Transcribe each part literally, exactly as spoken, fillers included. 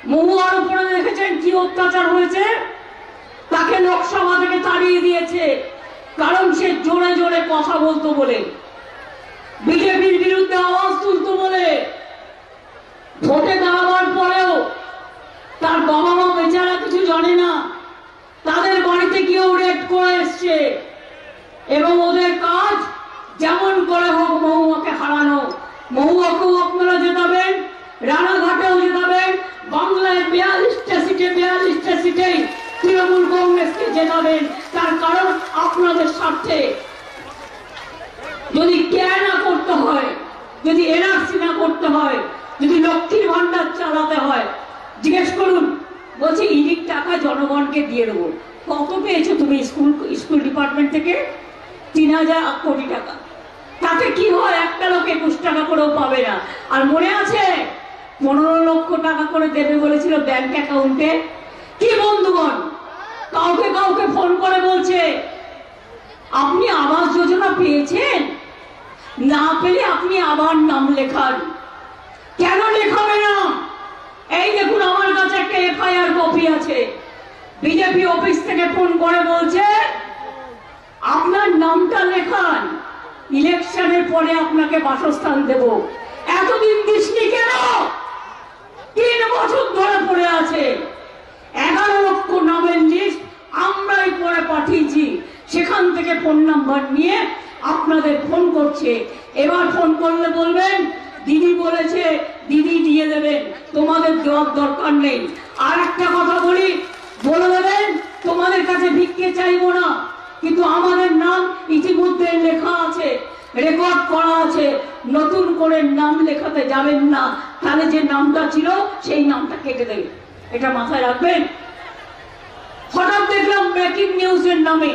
মহুয়ার উপরে দেখেছেন কি অত্যাচার হয়েছে। তাকে লোকসভা থেকে তাড়িয়ে দিয়েছে, কারণ সে জোরে জোরে কথা বলতো বলে, বিজেপির বিরুদ্ধে আওয়াজ তুলতো বলে। ভোটে দাঁড়াবার পরেও তার বাবা মা বেচারা কিছু জানে না, তাদের বাড়িতে গিয়েও রেড করে এসছে, এবং ওদের কাজ যেমন করে হোক মহুয়াকে হারানো। মহুয়াকেও আপনারা জেতাবেন, রানাঘাটেও জেতাবেন, বাংলায় বিয়াল্লিশটা সিটে বিয়াল্লিশটা সিটেই তৃণমূল কংগ্রেসকে জেতাবেন। তার কারণ আপনাদের স্বার্থে। যদি কেয়ার না করতে হয়, যদি এনআরসি না করতে হয়, যদি লক্ষ্মীর ভান্ডার চালাতে হয়, জিজ্ঞেস করুন। বলছে ইডির টাকা জনগণকে দিয়ে দেবো। কত পেয়েছো তুমি স্কুল স্কুল ডিপার্টমেন্ট থেকে? তিন হাজার কোটি টাকা। তাতে কি হয়? একটা লোক একুশ টাকা করেও পাবে না। আর মনে আছে পনেরো লক্ষ টাকা করে দেবে বলেছিল ব্যাংক অ্যাকাউন্টে। কি বন্ধুগণ, কাউকে কাউকে ফোন করে বলছে আপনি আবাস যোজনা পেয়েছেন, না পেলে আপনি আবার নাম লেখান। কেন লেখাবে না? এই দেখুন, আমার কাছে একটা এফআইআর কপি আছে। বিজেপি অফিস থেকে ফোন করে বলছে আপনার নামটা লেখান, ইলেকশনের পরে আপনাকে বাসস্থান দেব। এতদিন দিসনি কেন? তিন বছর ধরে পড়ে আছে। এগারো লক্ষ নামের লিস্ট আমরাই পরে পাঠিয়েছি। সেখান থেকে ফোন নাম্বার নিয়ে আপনাদের ফোন করছে। এবার ফোন করলে বলবেন দিদি বলেছে, দিদি দিয়ে দেবেন, তোমাদের দেওয়ার দরকার নেই। আর একটা কথা বলি, বলে দেবেন তোমাদের কাছে ভিক্ষে চাইবো না, কিন্তু আমাদের নাম ইতিমধ্যে লেখা আছে, রেকর্ড করা আছে। নতুন করে নাম লেখাতে যাবেন না, তাহলে যে নামটা ছিল সেই নামটা কেটে দেবে। এটা মাথায় রাখবেন। হঠাৎ দেখলাম ব্রেকিং নিউজের নামে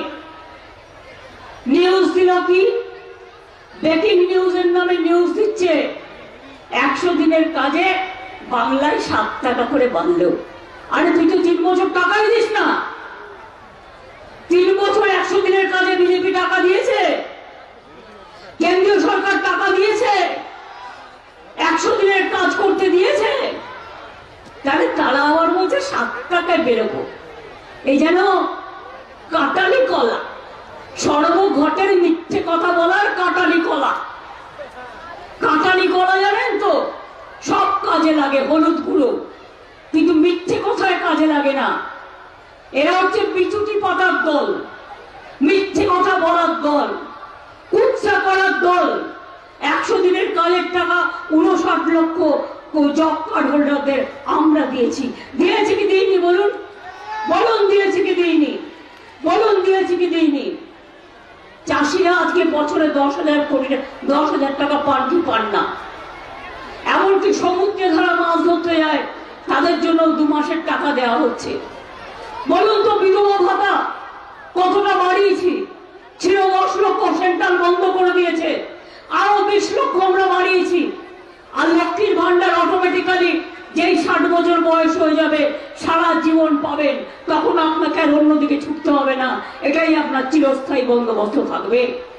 নিউজ দিল কি, ব্রেকিং নিউজের নামে নিউজ দিচ্ছে একশো দিনের কাজে বাংলায় সাত টাকা করে বাড়লেও। আরে তুই তো তিন বছর টাকাই দিস না। তিন বছর একশো দিনের কাজে বিজেপি টাকা দিয়েছে, কেন্দ্রীয় সরকার টাকা দিয়েছে, একশো দিনের কাজ করতে দিয়েছে। তাহলে তারা আবার বলছে সাত টাকায় বেরোবো। এই যেন কাটালি কলা, সর্বঘটের মিথ্যে কথা বলার কাটালি কলা। কাটালি কলা জানেন তো, সব কাজে লাগে, হলুদ গুঁড়ো, কিন্তু মিথ্যে কথায় কাজে লাগে না। এরা হচ্ছে বিচুটি পাতার দল, মিথ্যে কথা বলার দল, কুৎসা করার দল। একশো দিনের কাজের টাকা উনষাট লক্ষ জব কার্ড হোল্ডারদের আমরা দিয়েছি। দিয়েছি কি দিইনি বলুন? বলুন দিয়েছি কি দিইনি? বলুন দিয়েছি কি দিইনি? চাষিরা আজকে বছরে দশ হাজার কোটি দশ হাজার টাকা পান কি পান না? এমনকি সমুদ্রে ধারা মাছ ধরতে যায়, তাদের জন্য দু মাসের টাকা দেওয়া হচ্ছে। বলুন তো বিধবা ভাতা কতটা বাড়িয়েছি? ছিল দশ লক্ষ, সেন্ট্রাল বন্ধ করে দিয়েছে। আরো বিশ লক্ষ আমরা বাড়িয়েছি। আর লক্ষ্মীর ভান্ডার অটোমেটিক্যালি যেই ষাট বছর বয়স হয়ে যাবে সারা জীবন পাবেন, তখন আপনাকে আর অন্যদিকে ছুটতে হবে না। এটাই আপনার চিরস্থায়ী বন্দোবস্ত থাকবে।